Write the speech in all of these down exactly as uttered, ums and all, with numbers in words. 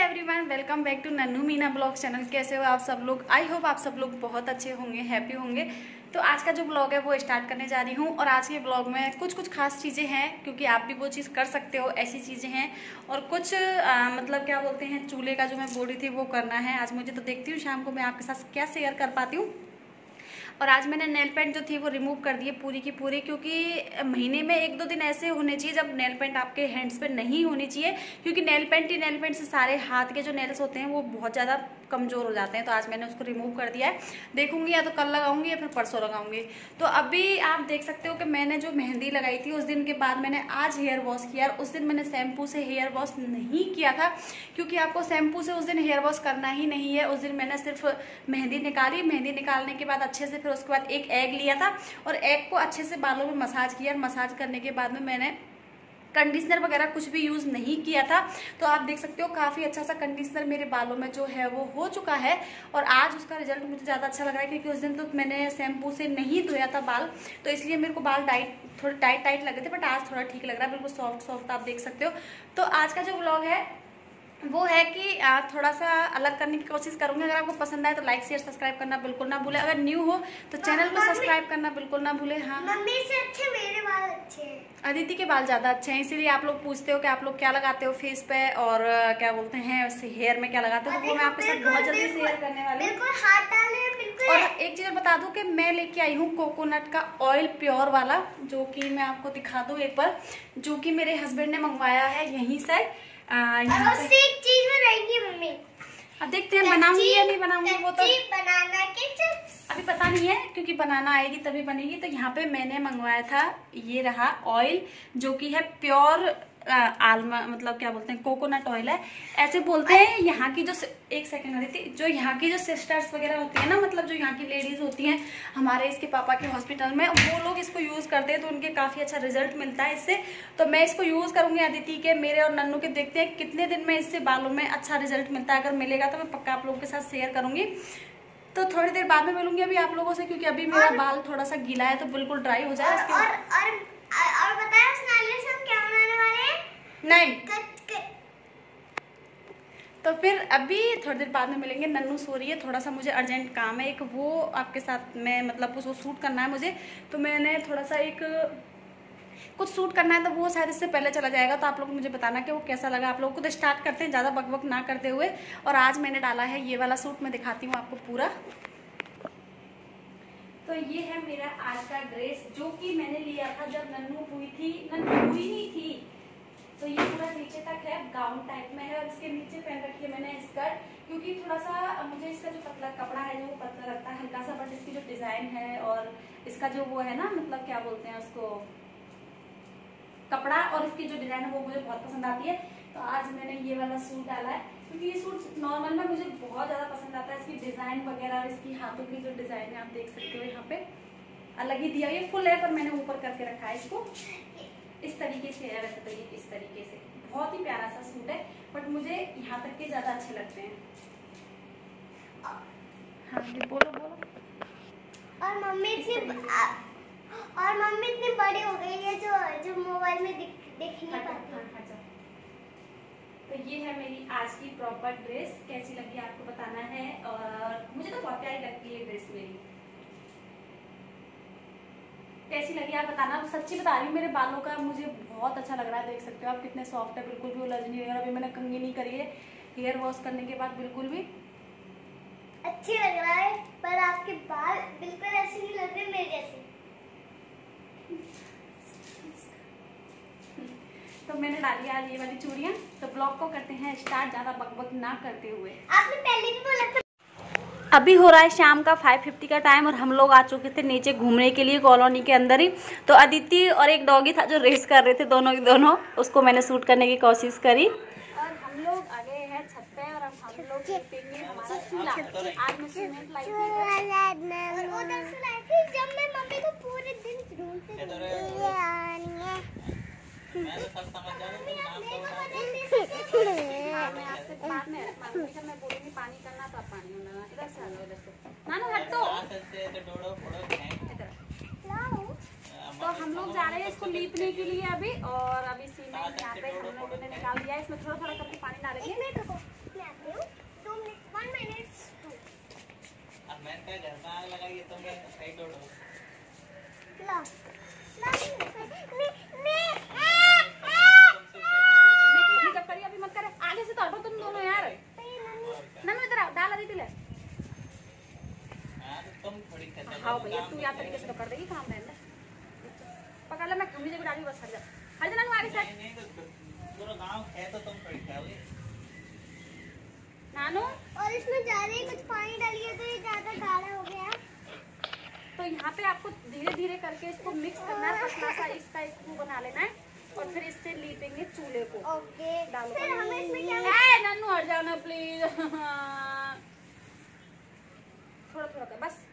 Everyone, welcome back to Nannu Meena blog channel. कैसे हो आप सब लोग? आई होप आप सब लोग बहुत अच्छे होंगे, हैप्पी होंगे। तो आज का जो ब्लॉग है वो स्टार्ट करने जा रही हूँ और आज के ब्लॉग में कुछ कुछ खास चीज़ें हैं, क्योंकि आप भी वो चीज़ कर सकते हो, ऐसी चीज़ें हैं। और कुछ आ, मतलब क्या बोलते हैं, चूल्हे का जो मैं बोल रही थी वो करना है आज मुझे। तो देखती हूँ शाम को मैं आपके साथ क्या शेयर कर पाती हूँ। और आज मैंने नेल पेंट जो थी वो रिमूव कर दी है पूरी की पूरी, क्योंकि महीने में एक दो दिन ऐसे होने चाहिए जब नेल पेंट आपके हैंड्स पे नहीं होनी चाहिए, क्योंकि नेल पेंट ही नेल पेंट से सारे हाथ के जो नेल्स होते हैं वो बहुत ज़्यादा कमज़ोर हो जाते हैं। तो आज मैंने उसको रिमूव कर दिया है। देखूंगी या तो कल लगाऊंगी या फिर परसों लगाऊंगी। तो अभी आप देख सकते हो कि मैंने जो मेहंदी लगाई थी उस दिन के बाद मैंने आज हेयर वॉश किया। उस दिन मैंने शैम्पू से हेयर वॉश नहीं किया था, क्योंकि आपको शैम्पू से उस दिन हेयर वॉश करना ही नहीं है। उस दिन मैंने सिर्फ मेहंदी निकाली, मेहंदी निकालने के बाद अच्छे से फिर उसके बाद एक एग लिया था और एग को अच्छे से बालों में मसाज किया। मसाज करने के बाद में मैंने कंडीशनर वगैरह कुछ भी यूज़ नहीं किया था। तो आप देख सकते हो काफ़ी अच्छा सा कंडीशनर मेरे बालों में जो है वो हो चुका है। और आज उसका रिजल्ट मुझे ज़्यादा अच्छा लग रहा है, क्योंकि उस दिन तो मैंने शैम्पू से नहीं धोया था बाल, तो इसलिए मेरे को बाल टाइट थोड़े टाइट टाइट लगे थे। बट आज थोड़ा ठीक लग रहा है, बिल्कुल सॉफ्ट सॉफ्ट आप देख सकते हो। तो आज का जो व्लॉग है वो है कि थोड़ा सा अलग करने की कोशिश करूंगी। अगर आपको पसंद आए तो लाइक शेयर सब्सक्राइब करना बिल्कुल ना भूले। अगर न्यू हो तो चैनल को सब्सक्राइब करना बिल्कुल ना भूले। हाँ, मम्मी से अच्छे मेरे बाल अच्छे हैं। अदिति के बाल ज्यादा अच्छे हैं, इसीलिए आप लोग पूछते हो कि आप लोग क्या लगाते हो फेस पे और क्या बोलते हैं हेयर में क्या लगाते हो। तो वो मैं आपके साथ बहुत जल्दी शेयर करने वाली हूँ। हाथ डाले बिल्कुल। और एक चीज बता दूं कि मैं लेके आई हूँ कोकोनट का ऑयल प्योर वाला, जो कि मैं आपको दिखा दूं एक बार, जो कि मेरे हस्बैंड ने मंगवाया है यहीं से। उससे एक चीज बनाएंगी मम्मी। अब देखते हैं बनाऊंगी या नहीं बनाऊंगी, वो तो बनाना के चिप्स अभी पता नहीं है, क्योंकि बनाना आएगी तभी बनेगी। तो यहाँ पे मैंने मंगवाया था, ये रहा ऑयल, जो कि है प्योर आलमा, मतलब क्या बोलते हैं कोकोनट ऑयल है ऐसे बोलते हैं। यहाँ की जो एक सेकंड वाली थी, जो यहाँ की जो सिस्टर्स वगैरह होती है ना, मतलब जो यहाँ की लेडीज होती हैं हमारे इसके पापा के हॉस्पिटल में, वो लोग इसको यूज करते हैं तो उनके काफी अच्छा रिजल्ट मिलता है इससे। तो मैं इसको यूज करूंगी अदिति के, मेरे और नन्नू के, देखते हैं कितने दिन में इससे बालों में अच्छा रिजल्ट मिलता है। अगर मिलेगा तो मैं पक्का आप लोगों के साथ शेयर करूंगी। तो थोड़ी देर बाद में मिलूंगी अभी आप लोगों से, क्योंकि अभी मेरा बाल थोड़ा सा गीला है तो बिल्कुल ड्राई हो जाए। और, और, और, और बताया से हम क्या बनाने वाले हैं? नहीं कट कट। तो फिर अभी थोड़ी देर बाद में मिलेंगे। नन्नू सो रही है, थोड़ा सा मुझे अर्जेंट काम है एक, वो आपके साथ में मतलब उसको शूट करना है मुझे। तो मैंने थोड़ा सा एक कुछ शूट करना है, तो वो शायद इससे पहले चला जाएगा। तो आप लोग मुझे बताना कि वो कैसा लगा आप लोगों को। तो स्टार्ट करते हैं ज़्यादा बकबक ना करते हुए। और आज मैंने डाला है ये वाला सूट, मैं दिखाती हूँ आपको पूरा। तो ये है मेरा आज का ड्रेस, जो कि मैंने लिया था जब नन्नू हुई थी, नन्नू हुई नहीं थी। तो ये पूरा नीचे तक है, गाउन टाइप में है, और इसके नीचे पहन रखी है मैंने स्कर्ट, क्योंकि थोड़ा सा मुझे इसका जो पतला कपड़ा है जो वो पतला लगता है हल्का सा, बट इसकी जो डिजाइन है और इसका जो वो है ना, मतलब क्या बोलते हैं उसको, कपड़ा और इसकी जो डिजाइन है वो मुझे बहुत पसंद आती है। तो आज मैंने ये वाला सूट डाला है, क्योंकि ये सूट नॉर्मल में मुझे बहुत ज्यादा पसंद आता है। इसकी डिजाइन वगैरह और इसकी हाथों की जो डिजाइन है आप देख सकते हो, यहाँ पे अलग ही दिया। ये फुल है पर मैंने ऊपर करके रखा है इसको, इस तरीके से है। वैसे तो ये इस तरीके से बहुत ही प्यारा सा सूट है, बट मुझे यहाँ तक के ज्यादा अच्छे लगते हैं। हाँ जी, बोलो बोलो। और मम्मी इतनी और मम्मी इतनी बड़ी हो गई है जो जो मोबाइल में दिख दिख नहीं पाती। तो ये है मेरी आज की प्रॉपर ड्रेस, कैसी लगी आपको बताना है। और मुझे तो बहुत प्यारी लगती है ड्रेस मेरी, कैसी लगी आप बताना। सच्ची बता रही हूँ, मेरे बालों का मुझे बहुत अच्छा लग रहा है। देख सकते हो आप कितने सॉफ्ट है, बिल्कुल भी उलझ नहीं है। अभी मैंने कंघी नहीं करी है हेयर वॉश करने के बाद, बिल्कुल भी अच्छी लग रहा है। पर आपके बाल बिल्कुल ऐसे नहीं लग रहे मेरे जैसे। तो मैंने डाली आज ये वाली चूड़ियाँ। तो ब्लॉग को करते हैं स्टार्ट, ज्यादा बकबक ना करते हुए। आपने पहले भी बोला था। अभी हो रहा है शाम का फाइव फिफ्टी का टाइम, और हम लोग आ चुके थे नीचे घूमने के लिए कॉलोनी के अंदर ही। तो अदिति और एक डॉगी था जो रेस कर रहे थे, दोनों के दोनों, उसको मैंने शूट करने की कोशिश करी। और हम लोग आ गए हैं छत पे, और अब हम लोग देखेंगे हमारा चूल्हा। आज मैं सीमेंट लाई थी और उधर से लाई थी, जब मैं मम्मी को पूरे दिन ढूंढती थी। मैं सब समझ जा रही हूं, नाम तो मैं आपसे बाद में जब मैं बोलूंगी पानी करना तो आप पानी होना। इधर से आ लो, इधर से ना ना हट तो तो हम लोग जा रहे हैं इसको लीपने के लिए अभी। और अभी सीमेंट यहाँ पे हम लोगों ने निकाल दिया है, इसमें थोड़ा थोड़ा करके पानी डालेंगे। अभी मत करे, आगे से तो हटो तुम दोनों यार। नन्नू इधर आओ, डाल दी ले। हाँ भैया तू यार तरीके से तो कर देगी काम रहने। पकड़ ले, मैं खम्मी जगह डाली बस हट जा। हट जा नन्नू आगे से। पूरा गांव है तो तुम थोड़ी खाओगे। नानू और इसमें ज्यादा ही कुछ पानी डालिए तो ये ज्यादा गाढ़ा हो गया। तो यहाँ पे आपको धीरे धीरे करके इसको मिक्स करना है, पतला सा इस टाइप को बना लेना है और फिर इससे लीपेंगे चूल्हे को। ओके डालो। फिर हमें इसमें क्या ए नन्नू हट जाओ ना प्लीज। थोड़ा थोड़ा कर बस।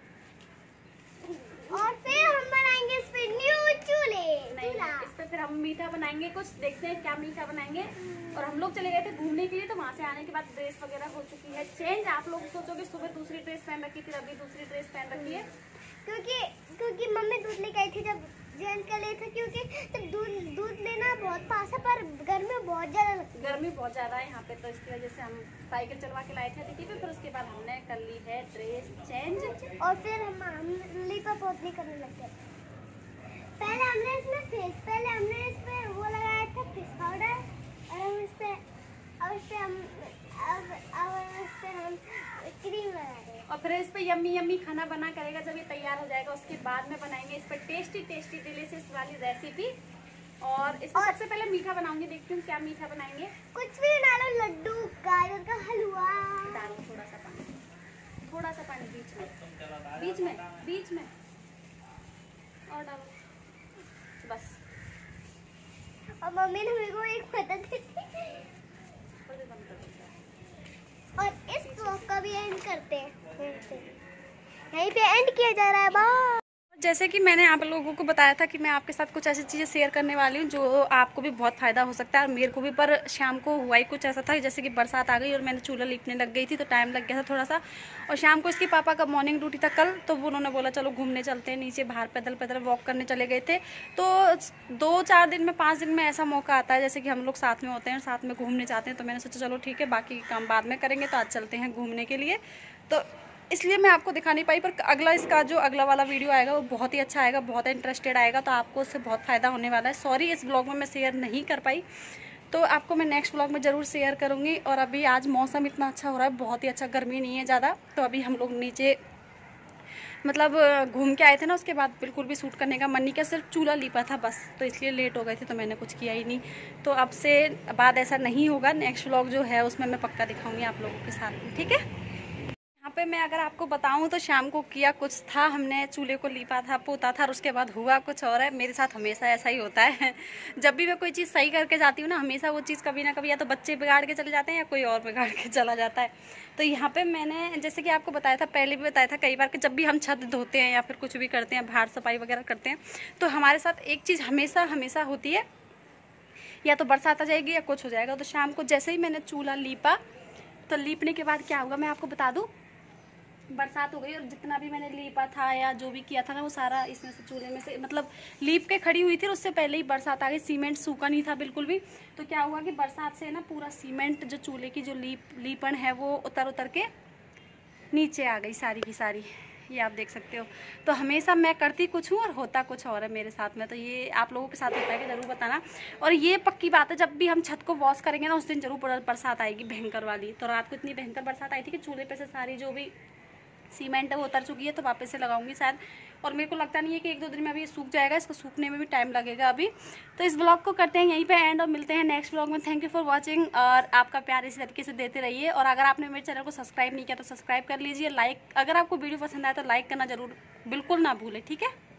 और फिर हम बनाएंगे इस पे न्यू चूल्हे। नहीं इस पे फिर हम मीठा बनाएंगे, कुछ देखते हैं क्या मीठा बनाएंगे। और हम लोग चले गए थे घूमने के लिए, तो वहाँ से आने के बाद ड्रेस वगैरह हो चुकी है चेंज। आप लोग सोचोगे सुबह दूसरी ड्रेस पहन रखी थी, अभी दूसरी ड्रेस पहन रखी है क्योंकि क्योंकि मम्मी दूध लेके आई थी जब जैन का ले था, क्योंकि तब दूध दूध लेना बहुत पास है पर गर्मी बहुत ज्यादा लगती है। गर्मी बहुत ज्यादा है यहाँ पे, तो इसकी वजह से हम साइकिल चलवा के लाए थे टिकी पे। फिर उसके बाद हमने कर ली है ड्रेस चेंज और फिर हम हम लिपा पोतनी करने लग गए। पहले हमने इसमें फेस पहले हमने इस पे वो लगाया था फेस पाउडर, और हम इस पे अब इस पे हम अब अब इस पे हम क्रीम लगा रहे हैं। और फिर इस पे यम्मी यम्मी खाना बना करेगा। जब ये तैयार हो जाएगा उसके बाद में बनाएंगे इस पर टेस्टी टेस्टी डिलीशियस वाली रेसिपी। और इसमें सबसे पहले मीठा बनाऊंगी, देखती हूँ क्या मीठा बनाएंगे। कुछ भी डालो, लड्डू, गाजर का हलवा डालो, थोड़ा सा पानी, थोड़ा सा पानी बीच में बीच में बीच में और डालो बस। और मम्मी ने मेरे को एक मदद दी थी। और इस ब्लॉग का भी एंड करते हैं, यहीं पे एंड किया जा रहा है। बाय। जैसे कि मैंने आप लोगों को बताया था कि मैं आपके साथ कुछ ऐसी चीज़ें शेयर करने वाली हूँ जो आपको भी बहुत फ़ायदा हो सकता है और मेरे को भी। पर शाम को हुआ ही कुछ ऐसा था जैसे कि बरसात आ गई और मैंने चूल्हा लीपने लग गई थी, तो टाइम लग गया था थोड़ा सा। और शाम को इसके पापा का मॉर्निंग ड्यूटी था कल, तो उन्होंने बोला चलो घूमने चलते हैं नीचे, बाहर पैदल पैदल वॉक करने चले गए थे। तो दो चार दिन में पाँच दिन में ऐसा मौका आता है जैसे कि हम लोग साथ में होते हैं, साथ में घूमने जाते हैं। तो मैंने सोचा चलो ठीक है, बाकी काम बाद में करेंगे, तो आज चलते हैं घूमने के लिए। तो इसलिए मैं आपको दिखा नहीं पाई, पर अगला इसका जो अगला वाला वीडियो आएगा वो बहुत ही अच्छा आएगा, बहुत इंटरेस्टेड आएगा, तो आपको उससे बहुत फ़ायदा होने वाला है। सॉरी इस ब्लॉग में मैं शेयर नहीं कर पाई, तो आपको मैं नेक्स्ट ब्लॉग में ज़रूर शेयर करूँगी। और अभी आज मौसम इतना अच्छा हो रहा है, बहुत ही अच्छा, गर्मी नहीं है ज़्यादा। तो अभी हम लोग नीचे मतलब घूम के आए थे ना, उसके बाद बिल्कुल भी शूट करने का मन नहीं किया, सिर्फ चूल्हा लीपा था बस, तो इसलिए लेट हो गए थे, तो मैंने कुछ किया ही नहीं। तो अब से बाद ऐसा नहीं होगा, नेक्स्ट व्लॉग जो है उसमें मैं पक्का दिखाऊंगी आप लोगों के साथ में, ठीक है। यहाँ पे मैं अगर आपको बताऊं तो शाम को किया कुछ था, हमने चूल्हे को लीपा था, पोता था, और उसके बाद हुआ कुछ और है। मेरे साथ हमेशा ऐसा ही होता है। जब भी मैं कोई चीज़ सही करके जाती हूँ ना, हमेशा वो चीज़ कभी ना कभी या तो बच्चे बिगाड़ के चले जाते हैं या कोई और बिगाड़ के चला जाता है। तो यहाँ पे मैंने जैसे कि आपको बताया था, पहले भी बताया था कई बार कि जब भी हम छत धोते हैं या फिर कुछ भी करते हैं, बाहर सफाई वगैरह करते हैं, तो हमारे साथ एक चीज़ हमेशा हमेशा होती है, या तो बरसात आ जाएगी या कुछ हो जाएगा। तो शाम को जैसे ही मैंने चूल्हा लीपा, तो लीपने के बाद क्या होगा मैं आपको बता दूँ, बरसात हो गई और जितना भी मैंने लीपा था या जो भी किया था ना, वो सारा इसमें से चूल्हे में से मतलब लीप के खड़ी हुई थी, और उससे पहले ही बरसात आ गई। सीमेंट सूखा नहीं था बिल्कुल भी, तो क्या हुआ कि बरसात से ना पूरा सीमेंट जो चूल्हे की जो लीप लीपन है वो उतर उतर के नीचे आ गई सारी की सारी, ये आप देख सकते हो। तो हमेशा मैं करती कुछ हूँ और होता कुछ और है मेरे साथ में, तो ये आप लोगों के साथ होता है कि ज़रूर बताना। और ये पक्की बात है, जब भी हम छत को वॉश करेंगे ना, उस दिन जरूर बरसात आएगी भयंकर वाली। तो रात को इतनी भयंकर बरसात आई थी कि चूल्हे पे से सारी जो भी सीमेंट है वो उतर चुकी है, तो वापस से लगाऊंगी शायद। और मेरे को लगता नहीं है कि एक दो दिन में अभी सूख जाएगा, इसको सूखने में भी टाइम लगेगा अभी। तो इस ब्लॉग को करते हैं यहीं पे एंड और मिलते हैं नेक्स्ट ब्लॉग में। थैंक यू फॉर वाचिंग, और आपका प्यार इसी तरीके से देते रहिए। और अगर आपने मेरे चैनल को सब्सक्राइब नहीं किया तो सब्सक्राइब कर लीजिए। लाइक, अगर आपको वीडियो पसंद आया तो लाइक करना जरूर बिल्कुल ना भूलें, ठीक है।